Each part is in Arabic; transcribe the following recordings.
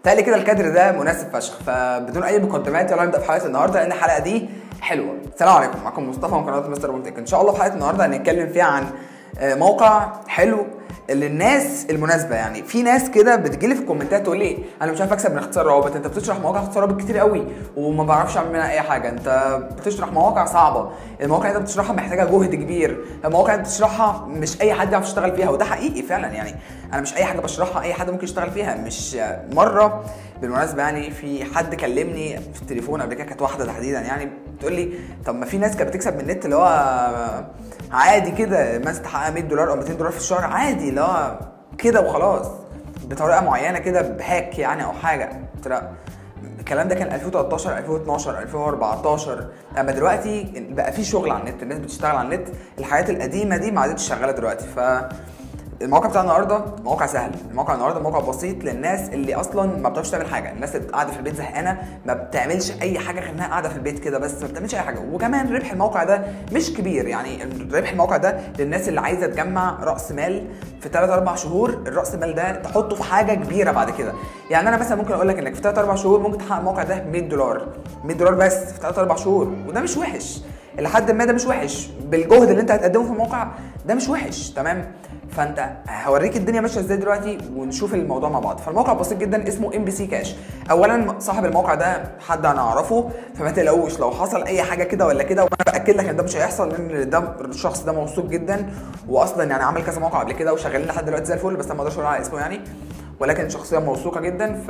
تالي كده الكادر ده مناسب فشخ، فبدون اي مقدمات يلا نبدا في حلقه النهارده لان الحلقه دي حلوه. السلام عليكم، معكم مصطفى من قناه مستر بولتك. ان شاء الله في حلقه النهارده هنتكلم فيها عن موقع حلو للناس المناسبه. يعني في ناس كده بتجيلي في الكومنتات تقول لي انا مش عارف اكسب من اختصار روابط، انت بتشرح مواقع اختصار روابط كتير قوي وما بعرفش اعمل منها اي حاجه، انت بتشرح مواقع صعبه، المواقع اللي انت بتشرحها محتاجه جهد كبير، المواقع اللي انت بتشرحها مش اي حد يعرف يشتغل فيها. وده حقيقي فعلا، يعني انا مش اي حاجه بشرحها اي حد ممكن يشتغل فيها. مش مره بالمناسبه يعني في حد كلمني في التليفون قبل كده، كانت واحده تحديدا يعني بتقول لي طب ما في ناس كانت بتكسب من النت اللي هو عادي كده، مثلا تحقق $100 او $200 في الشهر عادي، اللي هو كده وخلاص بطريقه معينه كده بهاك يعني او حاجه. قلت لا، الكلام ده كان 2013 2012 2014. اما دلوقتي بقى في شغل على النت، الناس بتشتغل على النت، الحاجات القديمه دي ما عادتش شغاله دلوقتي. الموقع بتاع النهارده موقع سهل، الموقع النهارده موقع بسيط للناس اللي اصلا ما بتعرفش تعمل حاجه، الناس اللي قاعده في البيت زهقانه ما بتعملش اي حاجه غير انها قاعده في البيت كده بس ما بتعملش اي حاجه. وكمان ربح الموقع ده مش كبير، يعني ربح الموقع ده للناس اللي عايزه تجمع راس مال في 3-4 شهور، الراس مال ده تحطه في حاجه كبيره بعد كده. يعني انا مثلا ممكن اقول لك انك في 3-4 شهور ممكن تحقق الموقع ده $100 بس في 3-4 شهور، وده مش وحش لحد ما، ده مش وحش بالجهد اللي انت هتقدمه في الموقع، ده مش وحش تمام. فانت هوريك الدنيا ماشيه ازاي دلوقتي ونشوف الموضوع مع بعض. فالموقع بسيط جدا اسمه MBC كاش. اولا صاحب الموقع ده حد انا اعرفه، فما تقلقوش لو حصل اي حاجه كده ولا كده، وانا باكد لك ان ده مش هيحصل لان ده الشخص ده موثوق جدا، واصلا يعني عمل كذا موقع قبل كده وشغالين لحد دلوقتي زي الفل، بس انا ما اقدرش اقول على اسمه يعني، ولكن شخصيه موثوقه جدا. ف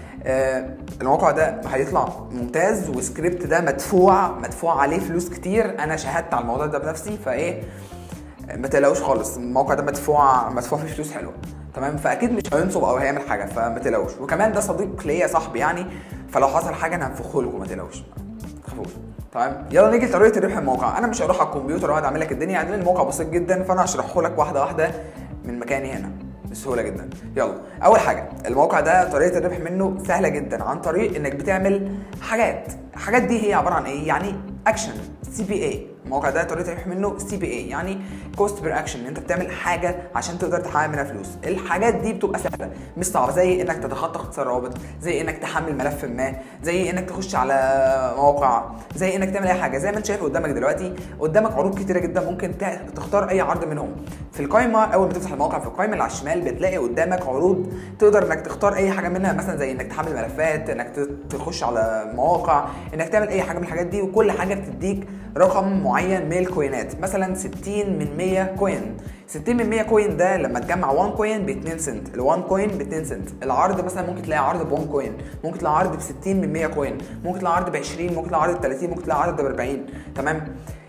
الموقع ده هيطلع ممتاز، والسكريبت ده مدفوع عليه فلوس كتير، انا شاهدت على الموضوع ده بنفسي. فايه ما تقلقوش خالص، الموقع ده مدفوع فيه فلوس حلوه تمام، فاكيد مش هينصب او هيعمل حاجه، فما تقلقوش. وكمان ده صديق ليا صاحبي يعني، فلو حصل حاجه انا هنفخه لكم، ما تقلقوش تخافوش تمام. يلا نيجي لطريقه ربح الموقع. انا مش هروح على الكمبيوتر واقعد اعمل لك الدنيا، يعني الموقع بسيط جدا، فانا هشرحه لك واحده واحده من مكاني هنا بسهوله جدا. يلا اول حاجه، الموقع ده طريقه الربح منه سهله جدا، عن طريق انك بتعمل حاجات دي هي عباره عن ايه؟ يعني اكشن CPA. الموقع ده طريقه الربح منه CPA يعني كوست بير اكشن، انت بتعمل حاجه عشان تقدر تحقق منها فلوس. الحاجات دي بتبقى سهله مش صعبه، زي انك تتخطى اختصار روابط، زي انك تحمل ملف ما، زي انك تخش على موقع، زي انك تعمل اي حاجه. زي ما انت شايف قدامك دلوقتي، قدامك عروض كتيره جدا، ممكن تختار اي عرض منهم. في القائمه اول ما تفتح الموقع في القائمه اللي على الشمال بتلاقي قدامك عروض تقدر انك تختار اي حاجه منها، مثلا زي انك تحمل ملفات، انك تخش على مواقع، انك تعمل اي حاجه من الحاجات دي. وكل حاجه بتديك رقم معين من الكوينات، مثلا 60 من 100 كوين. 60 من 100 كوين ده لما تجمع 1 كوين ب 2 سنت، ال1 كوين ب 2 سنت. العرض مثلا ممكن تلاقي عرض ب 1 كوين، ممكن تلاقي عرض ب 60 من 100 كوين، ممكن تلاقي عرض ب 20، ممكن تلاقي عرض ب 30، ممكن تلاقي عرض ب 40 تمام.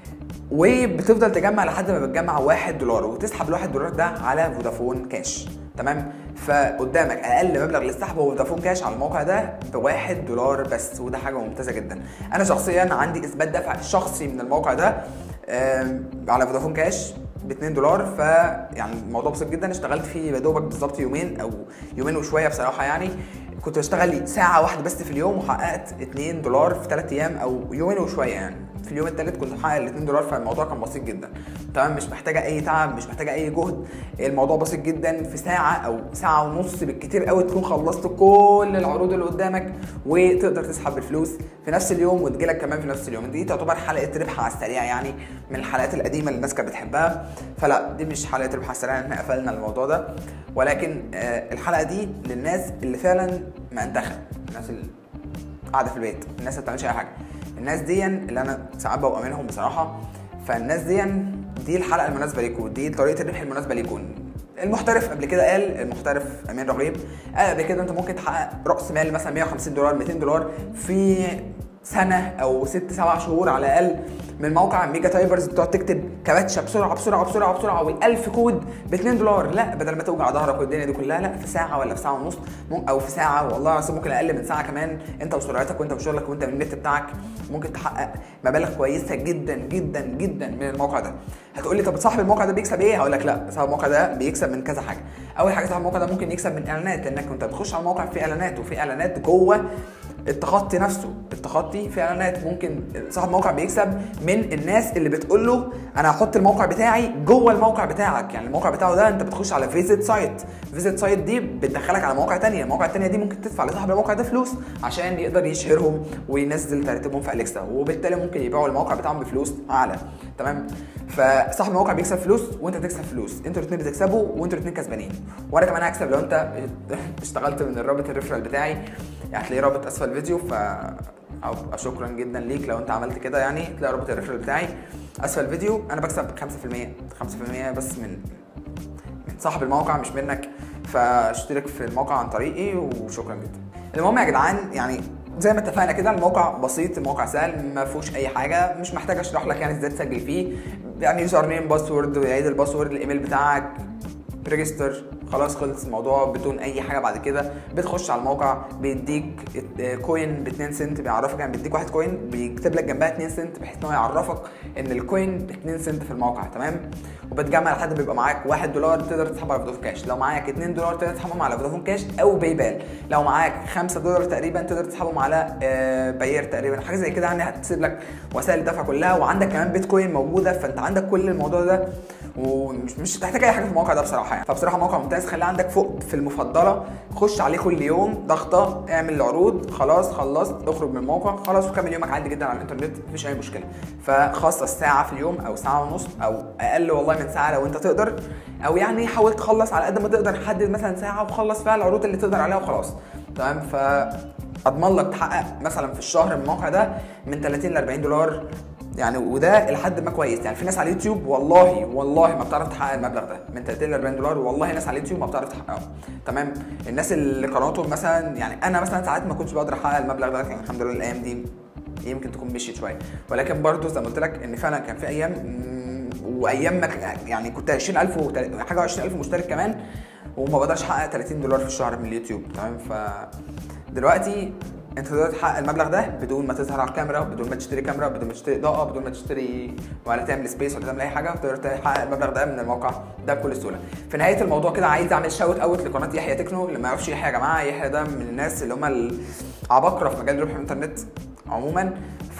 وبتفضل تجمع لحد ما بتجمع $1 وتسحب $1 ده على فودافون كاش تمام. فقدامك اقل مبلغ للسحب هو فودافون كاش على الموقع ده $1 بس، وده حاجه ممتازه جدا. انا شخصيا عندي اثبات دفع شخصي من الموقع ده على فودافون كاش ب$2، فيعني الموضوع بسيط جدا. اشتغلت فيه بدوبك بالظبط يومين او يومين وشويه بصراحه، يعني كنت بشتغل لي ساعه واحده بس في اليوم وحققت $2 في 3 ايام او يومين وشويه، يعني في اليوم الثالث كنت محقق $2، فالموضوع كان بسيط جدا تمام، مش محتاجه اي تعب، مش محتاجه اي جهد، الموضوع بسيط جدا. في ساعه او ساعه ونص بالكتير قوي تكون خلصت كل العروض اللي قدامك، وتقدر تسحب الفلوس في نفس اليوم وتجيلك كمان في نفس اليوم. دي تعتبر حلقه ربح على السريع، يعني من الحلقات القديمه اللي الناس كانت بتحبها، فلا دي مش حلقه ربح على السريع، احنا قفلنا الموضوع ده. ولكن الحلقه دي للناس اللي فعلا مأنتخه، الناس اللي قاعده في البيت، الناس اللي ما بتعملش اي حاجه، الناس دي اللي انا ساعات ببقى منهم بصراحه. فالناس دي الحلقه المناسبه ليكم، دي طريقه الربح المناسبه ليكم. المحترف قبل كده قال، المحترف امين رغيب قال قبل كده انت ممكن تحقق راس مال مثلا $150 $200 في سنه او 6-7 شهور على الاقل، من موقع ميجا تايبرز بتقعد تكتب كباتشه بسرعه بسرعه بسرعه بسرعه وال1000 كود ب$2. لا، بدل ما توجع ظهرك والدنيا دي كلها، لا في ساعه ولا في ساعه ونص او في ساعه، والله العظيم ممكن اقل من ساعه كمان، انت وسرعتك وانت وشغلك وانت من النت بتاعك ممكن تحقق مبالغ كويسه جدا جدا جدا من الموقع ده. هتقول لي طب صاحب الموقع ده بيكسب ايه؟ هقول لك لا، صاحب الموقع ده بيكسب من كذا حاجه. اول حاجه صاحب الموقع ده ممكن يكسب من اعلانات، لانك انت بتخش على الموقع في اعلانات، وفي اعلانات جوه التخطي نفسه، التخطي في اعلانات ممكن صاحب موقع بيكسب من الناس اللي بتقول له انا هحط الموقع بتاعي جوه الموقع بتاعك. يعني الموقع بتاعه ده انت بتخش على فيزيت سايت، فيزيت سايت دي بتدخلك على مواقع تانية، المواقع التانية دي ممكن تدفع لصاحب الموقع ده فلوس عشان يقدر يشهرهم وينزل ترتيبهم في اليكسا، وبالتالي ممكن يبيعوا الموقع بتاعهم بفلوس اعلى. تمام؟ فصاحب الموقع بيكسب فلوس وانت بتكسب فلوس، انتوا الاثنين بتكسبوا وانتوا الاثنين كسبانين، وانا كمان هكسب لو انت اشتغلت من الرابط الريفرال بتاعي، يعني هتلاقي رابط اسفل الفيديو. او شكرا جدا ليك لو انت عملت كده، يعني تلاقي رابط الريفرال بتاعي اسفل الفيديو. انا بكسب 5% بس من صاحب الموقع مش منك، فاشترك في الموقع عن طريقي وشكرا جدا. المهم يا جدعان، يعني زي ما اتفقنا كده الموقع بسيط، الموقع سهل ما فيهوش اي حاجه، مش محتاج اشرح لك يعني ازاي تسجل فيه. يعني يوزر نيم، باسورد، ويعيد الباسورد، الايميل بتاعك، ريجستر، خلاص خلص الموضوع بدون اي حاجه. بعد كده بتخش على الموقع بيديك كوين ب 2 سنت، بيعرفك يعني بيديك 1 كوين بيكتب لك جنبها 2 سنت بحيث ان هو يعرفك ان الكوين ب 2 سنت في الموقع. تمام؟ وبتجمع لحد ما بيبقى معاك $1 تقدر تسحبه على فودافون كاش، لو معاك $2 تقدر تسحبهم على فودافون كاش او باي بال، لو معاك $5 تقريبا تقدر تسحبهم على باير تقريبا، حاجه زي كده يعني. هتسيب لك وسائل الدفع كلها، وعندك كمان بيتكوين موجوده، فانت عندك كل الموضوع ده ومش هتحتاج اي حاجه في الموقع ده بصراحه يعني. فبصراحه موقع ممتاز، خليه عندك فوق في المفضله، خش عليه كل يوم ضغطه، اعمل العروض، خلاص خلصت اخرج من الموقع خلاص وكمل يومك عادي جدا على الانترنت، مفيش اي مشكله. فخصص ساعه في اليوم او ساعه ونص او اقل والله من ساعه لو انت تقدر، او يعني حاول تخلص على قد ما تقدر، حدد مثلا ساعه وخلص فيها العروض اللي تقدر عليها وخلاص. تمام؟ اضمن لك تحقق مثلا في الشهر من الموقع ده من 30 ل $40 يعني، وده لحد ما كويس. يعني في ناس على اليوتيوب والله ما بتعرف تحقق المبلغ ده من 30 ل $40، والله ناس على اليوتيوب ما بتعرف تحققه. تمام؟ الناس اللي قناتهم مثلا، يعني انا مثلا ساعات ما كنتش بقدر احقق المبلغ ده، يعني الحمد لله الايام دي يمكن تكون مشيت شويه، ولكن برضو زي ما قلت لك ان فعلا كان في ايام وايام يعني كنت 20,000 حاجه 20,000 مشترك كمان وما بقدرش احقق $30 في الشهر من اليوتيوب. تمام؟ فدلوقتي انت تقدر تحقق المبلغ ده بدون ما تظهر على الكاميرا، بدون ما تشتري كاميرا، بدون ما تشتري اضاءه، بدون ما تشتري ولا تعمل سبيس ولا تعمل اي حاجه، تقدر تحقق المبلغ ده من الموقع ده بكل سهوله. في نهايه الموضوع كده عايز اعمل شاوت اوت لقناه يحيى تكنو. اللي ما يعرفش يحيى يا جماعه، يحيى ده من الناس اللي هم العباقره في مجال ربح الانترنت عموما.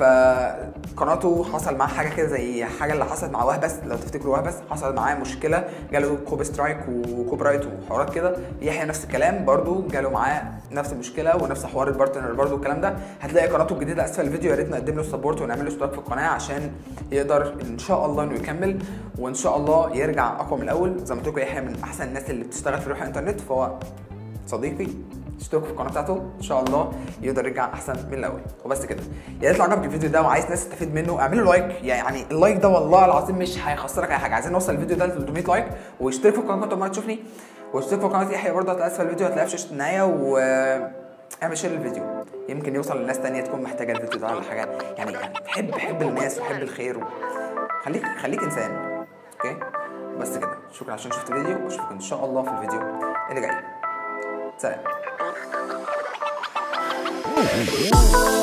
فقناته حصل معاه حاجه كده زي حاجه اللي حصلت مع وهبس، لو تفتكروا وهبس حصل معاه مشكله، جاله كوبي سترايك وكوبي رايت وحوارات كده. يحيى نفس الكلام برده جاله معاه نفس المشكله ونفس حوار البارتنر برده والكلام ده. هتلاقي قناته الجديده اسفل الفيديو، يا ريت نقدم له السبورت ونعمل له اشتراك في القناه عشان يقدر ان شاء الله انه يكمل وان شاء الله يرجع اقوى من الاول. زي ما قلت لكم يحيى من احسن الناس اللي بتشتغل في ربح الانترنت، فهو صديقي. اشتركوا في القناه بتاعته ان شاء الله يقدر يرجع احسن من الاول. وبس كده. يا ريت لو عجبك الفيديو ده وعايز ناس تستفيد منه اعملوا لايك، يعني اللايك ده والله العظيم مش هيخسرك اي حاجه. عايزين نوصل الفيديو ده ل 300 لايك، واشترك في القناه كنت ما تشوفني، واشترك في قناه يحيى برضه هتلاقي اسفل الفيديو، هتلاقيها في شاشه النهايه، واعمل شير للفيديو يمكن يوصل لناس ثانيه تكون محتاجه الفيديو ده ولا حاجه. يعني بحب الناس وحب الخير خليك انسان. اوكي؟ بس كده. شكرا عشان شفت الفيديو، واشوفك ان شاء الله في الفيديو اللي جاي. سلام.